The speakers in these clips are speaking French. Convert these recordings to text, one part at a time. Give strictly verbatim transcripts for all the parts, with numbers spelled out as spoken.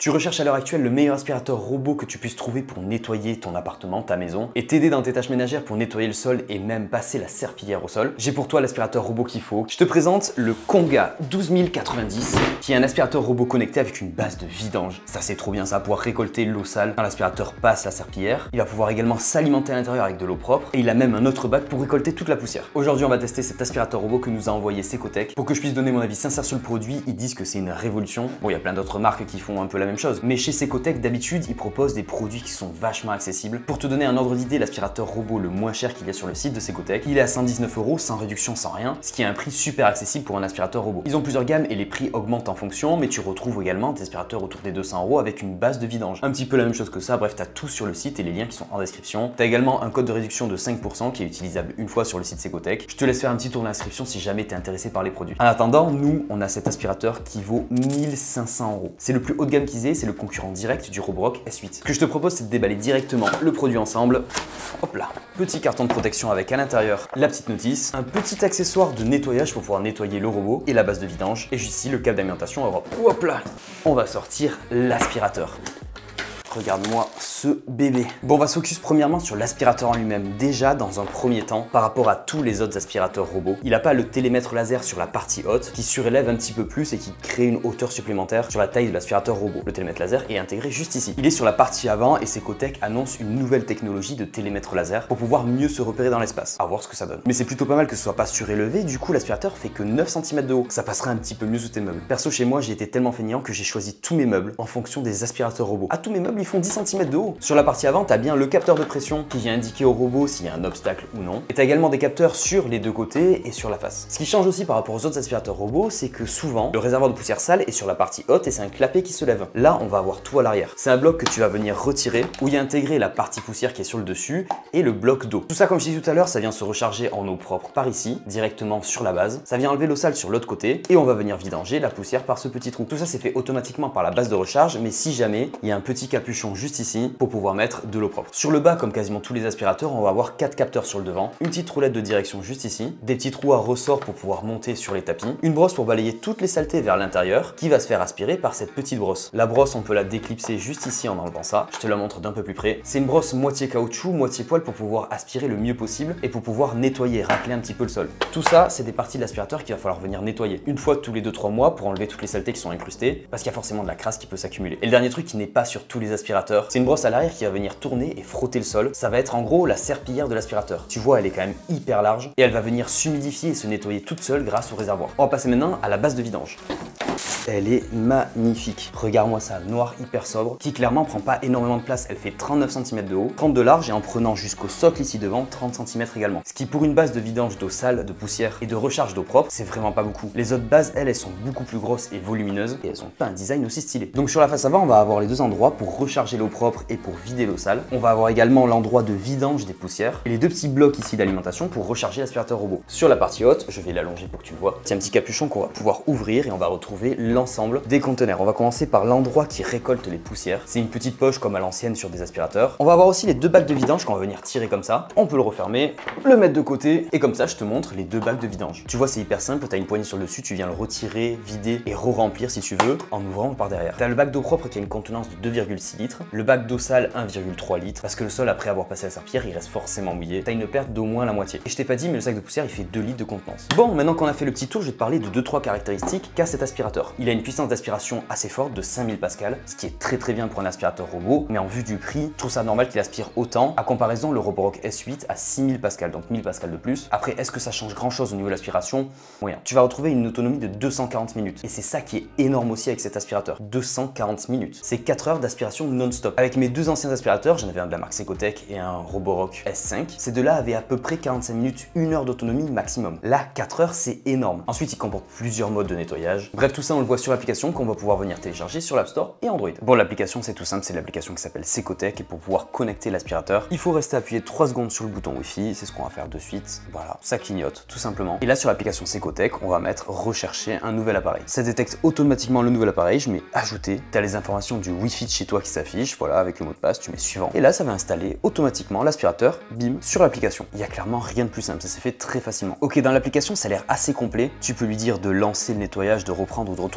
Tu recherches à l'heure actuelle le meilleur aspirateur robot que tu puisses trouver pour nettoyer ton appartement, ta maison, et t'aider dans tes tâches ménagères pour nettoyer le sol et même passer la serpillière au sol. J'ai pour toi l'aspirateur robot qu'il faut. Je te présente le Konga douze mille quatre-vingt-dix, qui est un aspirateur robot connecté avec une base de vidange. Ça c'est trop bien, ça va pouvoir récolter l'eau sale quand l'aspirateur passe la serpillière. Il va pouvoir également s'alimenter à l'intérieur avec de l'eau propre, et il a même un autre bac pour récolter toute la poussière. Aujourd'hui on va tester cet aspirateur robot que nous a envoyé Secotech. Pour que je puisse donner mon avis sincère sur le produit, ils disent que c'est une révolution. Bon, il y a plein d'autres marques qui font un peu la même chose, mais chez Secotech d'habitude ils proposent des produits qui sont vachement accessibles. Pour te donner un ordre d'idée, l'aspirateur robot le moins cher qu'il y a sur le site de Secotech, il est à cent dix-neuf euros sans réduction, sans rien, ce qui est un prix super accessible pour un aspirateur robot. Ils ont plusieurs gammes et les prix augmentent en fonction, mais tu retrouves également des aspirateurs autour des deux cents euros avec une base de vidange. Un petit peu la même chose que ça, bref, t'as tout sur le site et les liens qui sont en description. T'as également un code de réduction de cinq pour cent qui est utilisable une fois sur le site Secotech. Je te laisse faire un petit tour d'inscription si jamais t'es intéressé par les produits. En attendant, nous, on a cet aspirateur qui vaut mille cinq cents euros. C'est le plus haut de gamme qu'ils aient, c'est le concurrent direct du Roborock S huit. Ce que je te propose, c'est de déballer directement le produit ensemble. Hop là, petit carton de protection avec à l'intérieur la petite notice, un petit accessoire de nettoyage pour pouvoir nettoyer le robot et la base de vidange, et juste ici le câble d'alimentation Europe. Hop là, on va sortir l'aspirateur. Regarde-moi ce bébé. Bon, on va se focus premièrement sur l'aspirateur en lui-même. Déjà, dans un premier temps, par rapport à tous les autres aspirateurs robots, il n'a pas le télémètre laser sur la partie haute qui surélève un petit peu plus et qui crée une hauteur supplémentaire sur la taille de l'aspirateur robot. Le télémètre laser est intégré juste ici. Il est sur la partie avant et Secotech annonce une nouvelle technologie de télémètre laser pour pouvoir mieux se repérer dans l'espace. À voir ce que ça donne. Mais c'est plutôt pas mal que ce soit pas surélevé, du coup l'aspirateur fait que neuf centimètres de haut. Ça passerait un petit peu mieux sous tes meubles. Perso, chez moi, j'ai été tellement feignant que j'ai choisi tous mes meubles en fonction des aspirateurs robots. À tous mes meubles, ils font dix centimètres de haut. Sur la partie avant, tu as bien le capteur de pression qui vient indiquer au robot s'il y a un obstacle ou non. Et tu as également des capteurs sur les deux côtés et sur la face. Ce qui change aussi par rapport aux autres aspirateurs robots, c'est que souvent, le réservoir de poussière sale est sur la partie haute et c'est un clapet qui se lève. Là, on va avoir tout à l'arrière. C'est un bloc que tu vas venir retirer où il y a intégré la partie poussière qui est sur le dessus et le bloc d'eau. Tout ça, comme je disais tout à l'heure, ça vient se recharger en eau propre par ici, directement sur la base. Ça vient enlever l'eau sale sur l'autre côté et on va venir vidanger la poussière par ce petit trou. Tout ça, c'est fait automatiquement par la base de recharge, mais si jamais, il y a un petit capuchon juste ici pour pouvoir mettre de l'eau propre. Sur le bas, comme quasiment tous les aspirateurs, on va avoir quatre capteurs sur le devant, une petite roulette de direction juste ici, des petits trous à ressort pour pouvoir monter sur les tapis, une brosse pour balayer toutes les saletés vers l'intérieur qui va se faire aspirer par cette petite brosse. La brosse, on peut la déclipser juste ici en enlevant ça. Je te la montre d'un peu plus près. C'est une brosse moitié caoutchouc, moitié poil pour pouvoir aspirer le mieux possible et pour pouvoir nettoyer, racler un petit peu le sol. Tout ça, c'est des parties de l'aspirateur qu'il va falloir venir nettoyer une fois tous les deux trois mois pour enlever toutes les saletés qui sont incrustées parce qu'il y a forcément de la crasse qui peut s'accumuler. Et le dernier truc qui n'est pas sur tous les aspirateurs, c'est une brosse à l'arrière qui va venir tourner et frotter le sol. Ça va être en gros la serpillière de l'aspirateur. Tu vois, elle est quand même hyper large et elle va venir s'humidifier et se nettoyer toute seule grâce au réservoir. On va passer maintenant à la base de vidange. Elle est magnifique. Regarde-moi ça, noir hyper sobre, qui clairement prend pas énormément de place. Elle fait trente-neuf centimètres de haut, trente de large et en prenant jusqu'au socle ici devant, trente centimètres également. Ce qui pour une base de vidange d'eau sale, de poussière et de recharge d'eau propre, c'est vraiment pas beaucoup. Les autres bases, elles, elles sont beaucoup plus grosses et volumineuses et elles ont pas un design aussi stylé. Donc sur la face avant, on va avoir les deux endroits pour recharger l'eau propre et pour vider l'eau sale. On va avoir également l'endroit de vidange des poussières et les deux petits blocs ici d'alimentation pour recharger l'aspirateur robot. Sur la partie haute, je vais l'allonger pour que tu vois, c'est un petit capuchon qu'on va pouvoir ouvrir et on va retrouver l'ensemble des conteneurs. On va commencer par l'endroit qui récolte les poussières. C'est une petite poche comme à l'ancienne sur des aspirateurs. On va avoir aussi les deux bacs de vidange qu'on va venir tirer comme ça. On peut le refermer, le mettre de côté et comme ça je te montre les deux bacs de vidange. Tu vois, c'est hyper simple, tu as une poignée sur le dessus, tu viens le retirer, vider et re-remplir si tu veux en ouvrant par derrière. Tu as le bac d'eau propre qui a une contenance de deux virgule six litres, le bac d'eau sale un virgule trois litres parce que le sol après avoir passé la serpillière il reste forcément mouillé. Tu as une perte d'au moins la moitié. Et je t'ai pas dit mais le sac de poussière il fait deux litres de contenance. Bon, maintenant qu'on a fait le petit tour, je vais te parler de deux trois caractéristiques qu'a cet aspirateur. Il a une puissance d'aspiration assez forte de cinq mille pascal, ce qui est très très bien pour un aspirateur robot, mais en vue du prix, je trouve ça normal qu'il aspire autant. À comparaison, le Roborock S huit a six mille pascal, donc mille pascal de plus. Après, est-ce que ça change grand chose au niveau de l'aspiration? Moyen. Tu vas retrouver une autonomie de deux cent quarante minutes. Et c'est ça qui est énorme aussi avec cet aspirateur. deux cent quarante minutes. C'est quatre heures d'aspiration non-stop. Avec mes deux anciens aspirateurs, j'en avais un de la marque Secotech et un Roborock S cinq. Ces deux-là avaient à peu près quarante-cinq minutes, une heure d'autonomie maximum. Là, quatre heures, c'est énorme. Ensuite, il comporte plusieurs modes de nettoyage. Bref, tout ça, on le voit sur l'application qu'on va pouvoir venir télécharger sur l'App Store et Android. Bon, l'application, c'est tout simple, c'est l'application qui s'appelle Secotech et pour pouvoir connecter l'aspirateur, il faut rester appuyé trois secondes sur le bouton Wi-Fi, c'est ce qu'on va faire de suite. Voilà, ça clignote, tout simplement. Et là, sur l'application Secotech, on va mettre rechercher un nouvel appareil. Ça détecte automatiquement le nouvel appareil, je mets ajouter, tu as les informations du Wi-Fi de chez toi qui s'affichent, voilà, avec le mot de passe, tu mets suivant. Et là, ça va installer automatiquement l'aspirateur, bim, sur l'application. Il y a clairement rien de plus simple, ça s'est fait très facilement. Ok, dans l'application, ça a l'air assez complet. Tu peux lui dire de lancer le nettoyage, de reprendre ou de retourner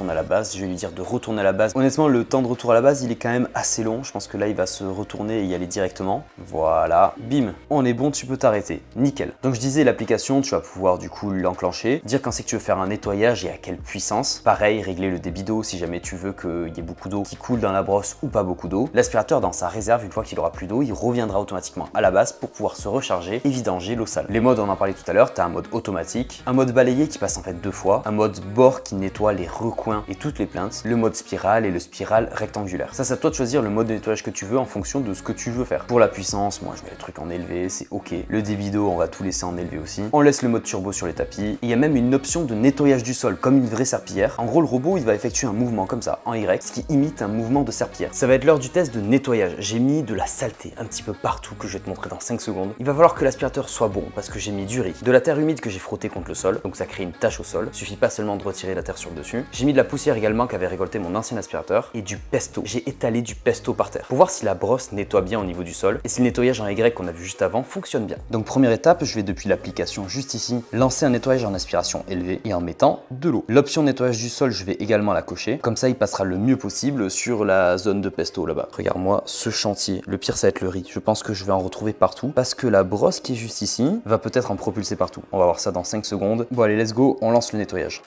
retourne à la base. Je vais lui dire de retourner à la base. Honnêtement, le temps de retour à la base, il est quand même assez long. Je pense que là, il va se retourner et y aller directement. Voilà, bim, on est bon, tu peux t'arrêter. Nickel. Donc je disais, l'application, tu vas pouvoir du coup l'enclencher, dire quand c'est que tu veux faire un nettoyage et à quelle puissance. Pareil, régler le débit d'eau si jamais tu veux qu'il y ait beaucoup d'eau qui coule dans la brosse ou pas beaucoup d'eau. L'aspirateur, dans sa réserve, une fois qu'il aura plus d'eau, il reviendra automatiquement à la base pour pouvoir se recharger et vidanger l'eau sale. Les modes, on en parlait tout à l'heure, tu as un mode automatique, un mode balayé qui passe en fait deux fois, un mode bord qui nettoie les recoins et toutes les plaintes, le mode spirale et le spirale rectangulaire. Ça, c'est à toi de choisir le mode de nettoyage que tu veux en fonction de ce que tu veux faire. Pour la puissance, moi je mets le truc en élevé, c'est ok. Le débit d'eau, on va tout laisser en élevé aussi. On laisse le mode turbo sur les tapis. Il y a même une option de nettoyage du sol, comme une vraie serpillière. En gros, le robot, il va effectuer un mouvement comme ça, en Y, ce qui imite un mouvement de serpillière. Ça va être l'heure du test de nettoyage. J'ai mis de la saleté un petit peu partout que je vais te montrer dans cinq secondes. Il va falloir que l'aspirateur soit bon parce que j'ai mis du riz, de la terre humide que j'ai frotté contre le sol, donc ça crée une tache au sol. Il suffit pas seulement de retirer la terre sur le dessus. J'ai mis de la poussière également qu'avait récolté mon ancien aspirateur et du pesto. J'ai étalé du pesto par terre pour voir si la brosse nettoie bien au niveau du sol et si le nettoyage en Y qu'on a vu juste avant fonctionne bien. Donc première étape, je vais depuis l'application juste ici lancer un nettoyage en aspiration élevée et en mettant de l'eau. L'option nettoyage du sol, je vais également la cocher. Comme ça, il passera le mieux possible sur la zone de pesto là-bas. Regarde-moi ce chantier. Le pire, ça va être le riz. Je pense que je vais en retrouver partout parce que la brosse qui est juste ici va peut-être en propulser partout. On va voir ça dans cinq secondes. Bon allez, let's go, on lance le nettoyage.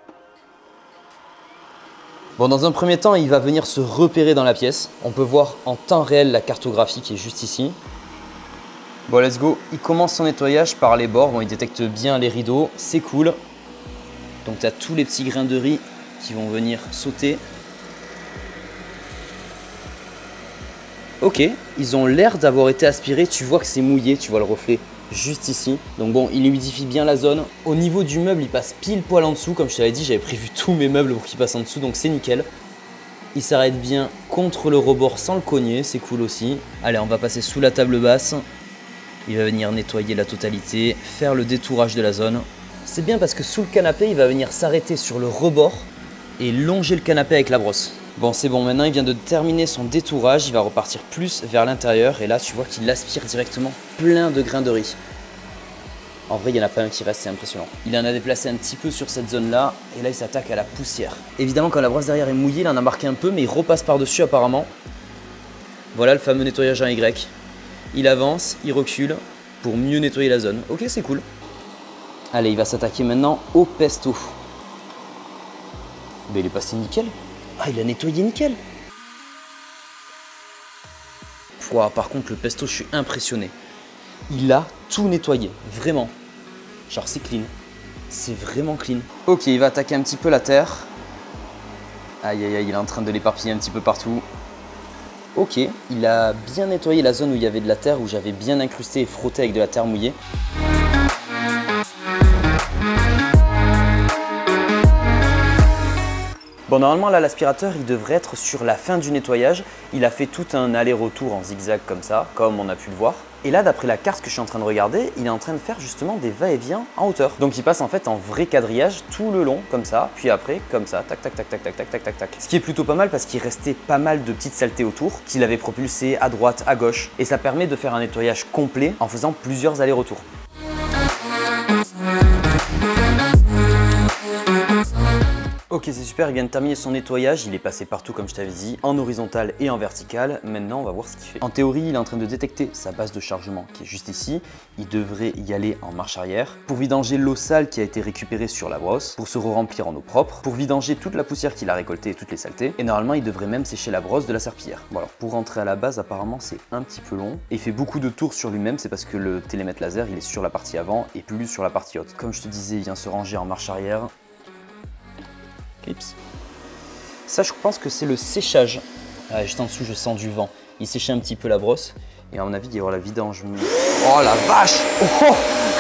Bon, dans un premier temps, il va venir se repérer dans la pièce. On peut voir en temps réel la cartographie qui est juste ici. Bon, let's go. Il commence son nettoyage par les bords. Bon, il détecte bien les rideaux. C'est cool. Donc, tu as tous les petits grains de riz qui vont venir sauter. Ok, ils ont l'air d'avoir été aspirés. Tu vois que c'est mouillé, tu vois le reflet juste ici. Donc bon, il humidifie bien la zone. Au niveau du meuble, il passe pile poil en dessous. Comme je t'avais dit, j'avais prévu tous mes meubles pour qu'ils passent en dessous, donc c'est nickel. Il s'arrête bien contre le rebord sans le cogner, c'est cool aussi. Allez, on va passer sous la table basse. Il va venir nettoyer la totalité, faire le détourage de la zone. C'est bien parce que sous le canapé, il va venir s'arrêter sur le rebord et longer le canapé avec la brosse. Bon, c'est bon, maintenant il vient de terminer son détourage, il va repartir plus vers l'intérieur et là tu vois qu'il aspire directement plein de grains de riz. En vrai, il n'y en a pas un qui reste, c'est impressionnant. Il en a déplacé un petit peu sur cette zone-là et là il s'attaque à la poussière. Évidemment, quand la brosse derrière est mouillée, il en a marqué un peu, mais il repasse par-dessus apparemment. Voilà le fameux nettoyage en Y. Il avance, il recule pour mieux nettoyer la zone. Ok, c'est cool. Allez, il va s'attaquer maintenant au pesto. Mais il est passé nickel. Ah, il a nettoyé nickel. Wow, par contre, le pesto, je suis impressionné. Il a tout nettoyé, vraiment. Genre, c'est clean. C'est vraiment clean. Ok, il va attaquer un petit peu la terre. Aïe, aïe, aïe, il est en train de l'éparpiller un petit peu partout. Ok, il a bien nettoyé la zone où il y avait de la terre, où j'avais bien incrusté et frotté avec de la terre mouillée. Bon, normalement là l'aspirateur il devrait être sur la fin du nettoyage. Il a fait tout un aller-retour en zigzag comme ça, comme on a pu le voir. Et là d'après la carte que je suis en train de regarder, il est en train de faire justement des va-et-vient en hauteur. Donc il passe en fait en vrai quadrillage tout le long comme ça, puis après comme ça, tac tac tac tac tac tac tac tac tac. Ce qui est plutôt pas mal parce qu'il restait pas mal de petites saletés autour qu'il avait propulsé à droite, à gauche. Et ça permet de faire un nettoyage complet en faisant plusieurs allers-retours. Ok, c'est super, il vient de terminer son nettoyage, il est passé partout comme je t'avais dit, en horizontal et en vertical. Maintenant, on va voir ce qu'il fait. En théorie, il est en train de détecter sa base de chargement qui est juste ici. Il devrait y aller en marche arrière pour vidanger l'eau sale qui a été récupérée sur la brosse, pour se re-remplir en eau propre, pour vidanger toute la poussière qu'il a récoltée et toutes les saletés. Et normalement, il devrait même sécher la brosse de la serpillière. Bon alors, pour rentrer à la base, apparemment, c'est un petit peu long. Et il fait beaucoup de tours sur lui-même, c'est parce que le télémètre laser, il est sur la partie avant et plus sur la partie haute. Comme je te disais, il vient se ranger en marche arrière. Clips. Ça, je pense que c'est le séchage. Ah, juste en dessous, je sens du vent. Il séchait un petit peu la brosse. Et à mon avis, il va y avoir la vidange. Oh la vache! Oh,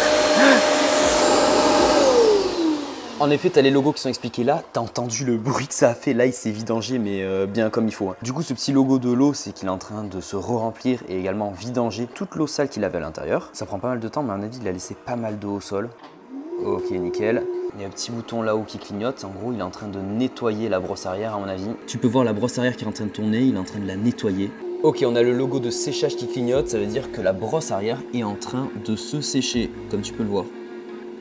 en effet, tu as les logos qui sont expliqués là. Tu as entendu le bruit que ça a fait. Là, il s'est vidangé, mais euh, bien comme il faut. Hein. Du coup, ce petit logo de l'eau, c'est qu'il est en train de se re-remplir et également vidanger toute l'eau sale qu'il avait à l'intérieur. Ça prend pas mal de temps, mais à mon avis, il a laissé pas mal d'eau au sol. Ok, nickel. Il y a un petit bouton là-haut qui clignote. En gros, il est en train de nettoyer la brosse arrière, à mon avis. Tu peux voir la brosse arrière qui est en train de tourner. Il est en train de la nettoyer. Ok, on a le logo de séchage qui clignote. Ça veut dire que la brosse arrière est en train de se sécher, comme tu peux le voir.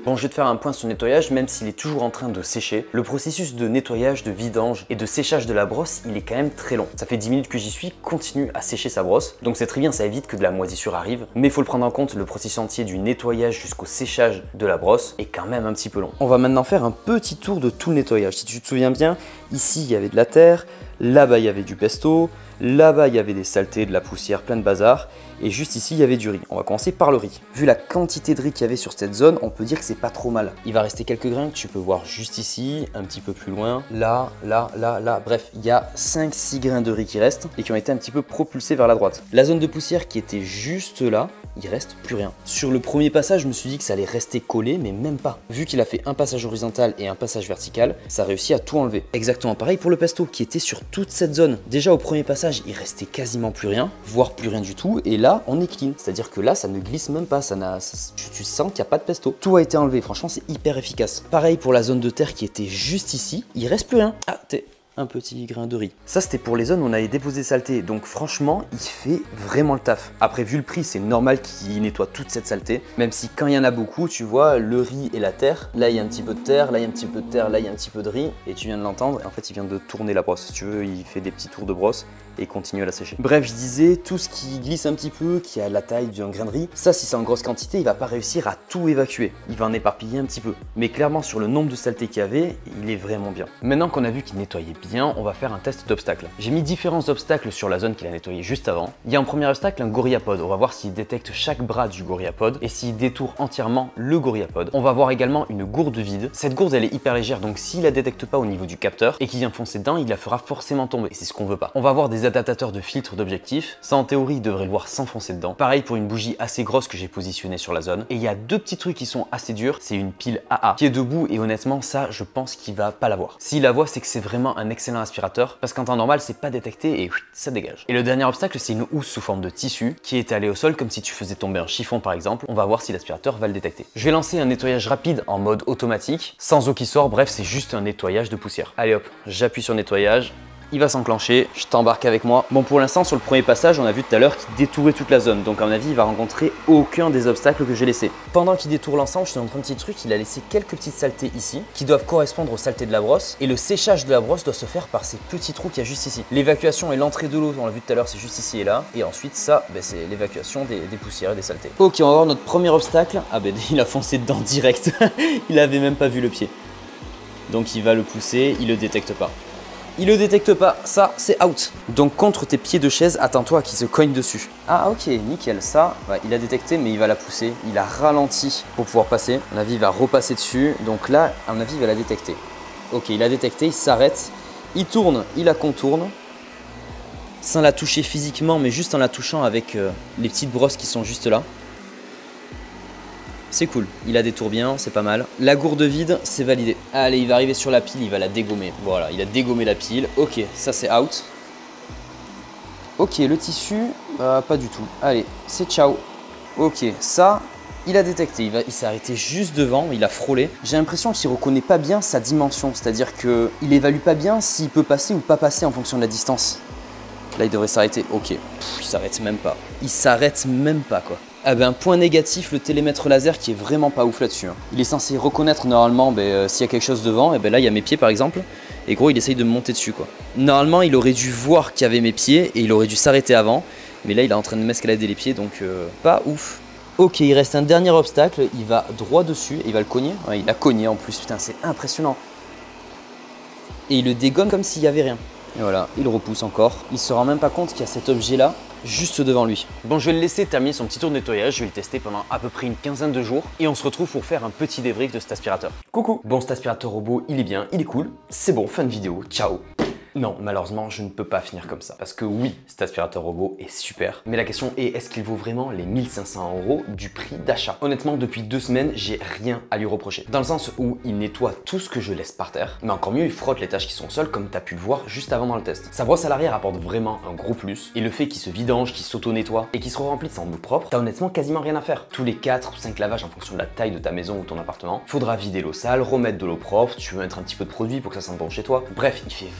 Bon, je vais te faire un point sur le nettoyage, même s'il est toujours en train de sécher. Le processus de nettoyage, de vidange et de séchage de la brosse, il est quand même très long. Ça fait dix minutes que j'y suis, continue à sécher sa brosse. Donc c'est très bien, ça évite que de la moisissure arrive. Mais il faut le prendre en compte, le processus entier du nettoyage jusqu'au séchage de la brosse est quand même un petit peu long. On va maintenant faire un petit tour de tout le nettoyage. Si tu te souviens bien, ici il y avait de la terre, là-bas il y avait du pesto, là-bas il y avait des saletés, de la poussière, plein de bazar. Et juste ici, il y avait du riz. On va commencer par le riz. Vu la quantité de riz qu'il y avait sur cette zone, on peut dire que c'est pas trop mal. Il va rester quelques grains que tu peux voir juste ici, un petit peu plus loin, là, là, là, là. Bref, il y a cinq six grains de riz qui restent et qui ont été un petit peu propulsés vers la droite. La zone de poussière qui était juste là, il reste plus rien. Sur le premier passage, je me suis dit que ça allait rester collé, mais même pas. Vu qu'il a fait un passage horizontal et un passage vertical, ça a réussi à tout enlever. Exactement pareil pour le pesto qui était sur toute cette zone. Déjà au premier passage, il restait quasiment plus rien, voire plus rien du tout. Et là, on est clean. C'est-à-dire que là, ça ne glisse même pas. Ça n'a, ça, tu, tu sens qu'il n'y a pas de pesto. Tout a été enlevé. Franchement, c'est hyper efficace. Pareil pour la zone de terre qui était juste ici. Il reste plus rien. Ah, t'es... un petit grain de riz. Ça, c'était pour les zones où on avait déposé saleté. Donc franchement, il fait vraiment le taf. Après, vu le prix, c'est normal qu'il nettoie toute cette saleté. Même si quand il y en a beaucoup, tu vois, le riz et la terre. Là, il y a un petit peu de terre, là, il y a un petit peu de terre, là, il y a un petit peu de riz. Et tu viens de l'entendre. Et en fait, il vient de tourner la brosse. Si tu veux, il fait des petits tours de brosse et continue à la sécher. Bref, je disais, tout ce qui glisse un petit peu, qui a la taille d'un grain de riz, ça, si c'est en grosse quantité, il va pas réussir à tout évacuer. Il va en éparpiller un petit peu. Mais clairement, sur le nombre de saletés qu'il y avait, il est vraiment bien. Maintenant qu'on a vu qu'il nettoyait bien, on va faire un test d'obstacles. J'ai mis différents obstacles sur la zone qu'il a nettoyé juste avant. Il y a en premier obstacle un gorillapod. On va voir s'il détecte chaque bras du gorillapod et s'il détourne entièrement le gorillapod. On va voir également une gourde vide. Cette gourde, elle est hyper légère, donc s'il la détecte pas au niveau du capteur et qu'il vient foncer dedans, il la fera forcément tomber. Et c'est ce qu'on veut pas. On va voir des adaptateurs de filtres d'objectifs. Ça, en théorie, il devrait le voir s'enfoncer dedans. Pareil pour une bougie assez grosse que j'ai positionnée sur la zone. Et il y a deux petits trucs qui sont assez durs. C'est une pile A A qui est debout et honnêtement, ça, je pense qu'il va pas l'avoir. S'il la voit, c'est que c'est vraiment un excellent aspirateur parce qu'en temps normal, c'est pas détecté et ça dégage. Et le dernier obstacle, c'est une housse sous forme de tissu qui est étalée au sol comme si tu faisais tomber un chiffon par exemple. On va voir si l'aspirateur va le détecter. Je vais lancer un nettoyage rapide en mode automatique, sans eau qui sort. Bref, c'est juste un nettoyage de poussière. Allez hop, j'appuie sur nettoyage. Il va s'enclencher, je t'embarque avec moi. Bon, pour l'instant, sur le premier passage, on a vu tout à l'heure qu'il détourait toute la zone. Donc à mon avis, il va rencontrer aucun des obstacles que j'ai laissés. Pendant qu'il détourne l'ensemble, je te montre un petit truc. Il a laissé quelques petites saletés ici qui doivent correspondre aux saletés de la brosse. Et le séchage de la brosse doit se faire par ces petits trous qu'il y a juste ici. L'évacuation et l'entrée de l'eau, on l'a vu tout à l'heure, c'est juste ici et là. Et ensuite, ça, ben, c'est l'évacuation des, des poussières et des saletés. Ok, on va voir notre premier obstacle. Ah ben, il a foncé dedans direct. Il avait même pas vu le pied. Donc il va le pousser, il le détecte pas. Il le détecte pas, ça c'est out. Donc contre tes pieds de chaise, attends-toi qu'il se cogne dessus. Ah ok, nickel, ça, ouais, il a détecté mais il va la pousser. Il a ralenti pour pouvoir passer. À mon avis, il va repasser dessus. Donc là, à mon avis, il va la détecter. Ok, il a détecté, il s'arrête. Il tourne, il la contourne. Sans la toucher physiquement, mais juste en la touchant avec euh, les petites brosses qui sont juste là. C'est cool, il a des tours bien, c'est pas mal. La gourde vide, c'est validé. Allez, il va arriver sur la pile, il va la dégommer. Voilà, il a dégommé la pile. Ok, ça c'est out. Ok, le tissu, euh, pas du tout. Allez, c'est ciao. Ok, ça, il a détecté. Il, il s'est arrêté juste devant, il a frôlé. J'ai l'impression qu'il reconnaît pas bien sa dimension. C'est-à-dire qu'il évalue pas bien s'il peut passer ou pas passer en fonction de la distance. Là, il devrait s'arrêter. Ok, pff, il s'arrête même pas. Il s'arrête même pas, quoi. Ah ben, point négatif, le télémètre laser qui est vraiment pas ouf là-dessus. Hein. Il est censé reconnaître normalement ben, euh, s'il y a quelque chose devant. Et ben là, il y a mes pieds par exemple. Et gros, il essaye de me monter dessus, quoi. Normalement, il aurait dû voir qu'il y avait mes pieds et il aurait dû s'arrêter avant. Mais là, il est en train de m'escalader les pieds, donc euh, pas ouf. Ok, il reste un dernier obstacle. Il va droit dessus et il va le cogner. Ouais, il a cogné en plus, putain, c'est impressionnant. Et il le dégomme comme s'il y avait rien. Et voilà, il repousse encore. Il se rend même pas compte qu'il y a cet objet-là juste devant lui. Bon, je vais le laisser terminer son petit tour de nettoyage. Je vais le tester pendant à peu près une quinzaine de jours. Et on se retrouve pour faire un petit débrief de cet aspirateur. Coucou. Bon, cet aspirateur robot, il est bien, il est cool. C'est bon, fin de vidéo. Ciao. Non, malheureusement, je ne peux pas finir comme ça. Parce que oui, cet aspirateur robot est super. Mais la question est, est-ce qu'il vaut vraiment les mille cinq cents euros du prix d'achat? Honnêtement, depuis deux semaines, j'ai rien à lui reprocher. Dans le sens où il nettoie tout ce que je laisse par terre. Mais encore mieux, il frotte les tâches qui sont au sol, comme tu as pu le voir juste avant dans le test. Sa brosse à l'arrière apporte vraiment un gros plus. Et le fait qu'il se vidange, qu'il s'auto-nettoie et qu'il se remplisse en eau propre, t'as honnêtement quasiment rien à faire. Tous les quatre ou cinq lavages en fonction de la taille de ta maison ou ton appartement, faudra vider l'eau sale, remettre de l'eau propre, tu veux mettre un petit peu de produit pour que ça sente bon chez toi. Bref, il fait vraiment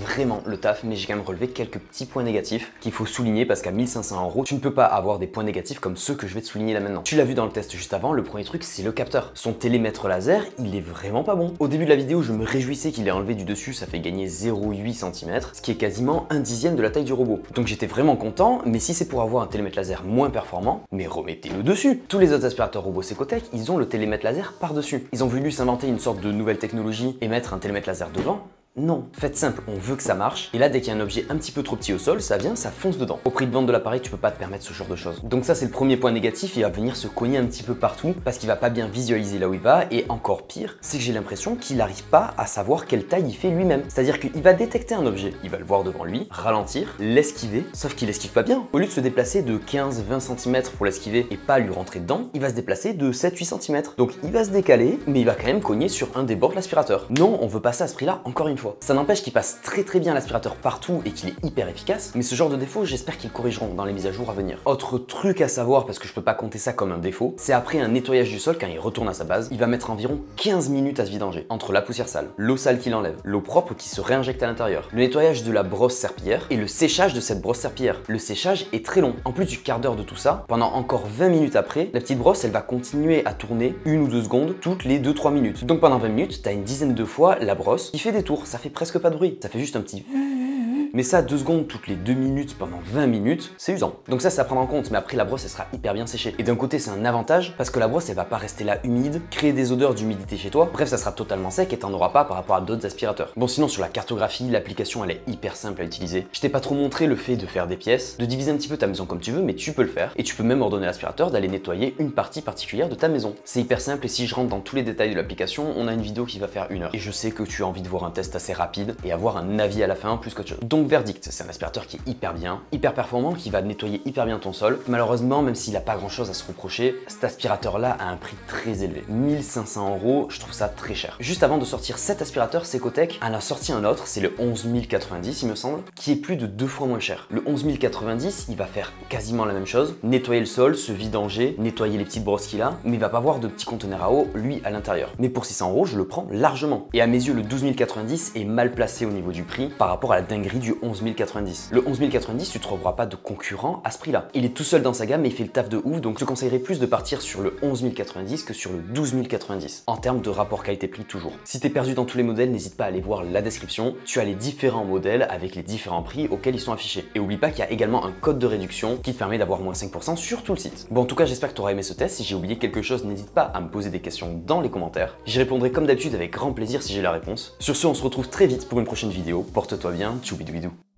le taf, mais j'ai quand même relevé quelques petits points négatifs qu'il faut souligner parce qu'à mille cinq cents euros, tu ne peux pas avoir des points négatifs comme ceux que je vais te souligner là maintenant. Tu l'as vu dans le test juste avant, le premier truc c'est le capteur. Son télémètre laser, il est vraiment pas bon. Au début de la vidéo, je me réjouissais qu'il ait enlevé du dessus, ça fait gagner zéro virgule huit centimètres, ce qui est quasiment un dixième de la taille du robot. Donc j'étais vraiment content, mais si c'est pour avoir un télémètre laser moins performant, mais remettez-le dessus. Tous les autres aspirateurs robots Secotech, ils ont le télémètre laser par-dessus. Ils ont voulu s'inventer une sorte de nouvelle technologie et mettre un télémètre laser devant. Non, faites simple, on veut que ça marche, et là dès qu'il y a un objet un petit peu trop petit au sol, ça vient, ça fonce dedans. Au prix de vente de l'appareil, tu peux pas te permettre ce genre de choses. Donc ça c'est le premier point négatif, il va venir se cogner un petit peu partout, parce qu'il va pas bien visualiser là où il va, et encore pire, c'est que j'ai l'impression qu'il n'arrive pas à savoir quelle taille il fait lui-même. C'est-à-dire qu'il va détecter un objet, il va le voir devant lui, ralentir, l'esquiver, sauf qu'il esquive pas bien. Au lieu de se déplacer de quinze à vingt centimètres pour l'esquiver et pas lui rentrer dedans, il va se déplacer de sept à huit centimètres. Donc il va se décaler, mais il va quand même cogner sur un des bords de l'aspirateur. Non, on veut pas ça à ce prix-là, encore une fois. Ça n'empêche qu'il passe très très bien l'aspirateur partout et qu'il est hyper efficace, mais ce genre de défaut, j'espère qu'ils corrigeront dans les mises à jour à venir. Autre truc à savoir, parce que je peux pas compter ça comme un défaut, c'est après un nettoyage du sol, quand il retourne à sa base, il va mettre environ quinze minutes à se vidanger, entre la poussière sale, l'eau sale qu'il enlève, l'eau propre qui se réinjecte à l'intérieur, le nettoyage de la brosse serpillière et le séchage de cette brosse serpillière. Le séchage est très long. En plus du quart d'heure de tout ça, pendant encore vingt minutes après, la petite brosse, elle va continuer à tourner une ou deux secondes toutes les deux trois minutes. Donc pendant vingt minutes, t'as une dizaine de fois la brosse qui fait des tours, ça fait presque pas de bruit. Ça fait juste un petit... Mais ça, deux secondes toutes les deux minutes pendant vingt minutes, c'est usant. Donc ça, c'est à prendre en compte, mais après la brosse, elle sera hyper bien séchée. Et d'un côté, c'est un avantage, parce que la brosse, elle va pas rester là humide, créer des odeurs d'humidité chez toi. Bref, ça sera totalement sec et t'en auras pas par rapport à d'autres aspirateurs. Bon, sinon, sur la cartographie, l'application, elle est hyper simple à utiliser. Je t'ai pas trop montré le fait de faire des pièces, de diviser un petit peu ta maison comme tu veux, mais tu peux le faire. Et tu peux même ordonner à l'aspirateur d'aller nettoyer une partie particulière de ta maison. C'est hyper simple et si je rentre dans tous les détails de l'application, on a une vidéo qui va faire une heure. Et je sais que tu as envie de voir un test assez rapide et avoir un avis à la fin plus qu'autre chose. Donc, verdict, c'est un aspirateur qui est hyper bien, hyper performant, qui va nettoyer hyper bien ton sol. Malheureusement, même s'il n'a pas grand chose à se reprocher, cet aspirateur là a un prix très élevé. mille cinq cents euros, je trouve ça très cher. Juste avant de sortir cet aspirateur, Secotech en a sorti un autre, c'est le onze mille quatre-vingt-dix il me semble, qui est plus de deux fois moins cher. Le onze mille quatre-vingt-dix, il va faire quasiment la même chose, nettoyer le sol, se vidanger, nettoyer les petites brosses qu'il a, mais il va pas avoir de petits conteneurs à eau, lui, à l'intérieur. Mais pour six cents euros, je le prends largement. Et à mes yeux, le douze mille quatre-vingt-dix est mal placé au niveau du prix par rapport à la dinguerie du onze mille quatre-vingt-dix. Le onze mille quatre-vingt-dix, tu ne trouveras pas de concurrent à ce prix-là. Il est tout seul dans sa gamme, mais il fait le taf de ouf, donc je te conseillerais plus de partir sur le onze mille quatre-vingt-dix que sur le douze mille quatre-vingt-dix, en termes de rapport qualité-prix toujours. Si t'es perdu dans tous les modèles, n'hésite pas à aller voir la description. Tu as les différents modèles avec les différents prix auxquels ils sont affichés. Et oublie pas qu'il y a également un code de réduction qui te permet d'avoir moins cinq pour cent sur tout le site. Bon, en tout cas, j'espère que tu auras aimé ce test. Si j'ai oublié quelque chose, n'hésite pas à me poser des questions dans les commentaires. J'y répondrai comme d'habitude avec grand plaisir si j'ai la réponse. Sur ce, on se retrouve très vite pour une prochaine vidéo. Porte-toi bien, tchoubidoubidou.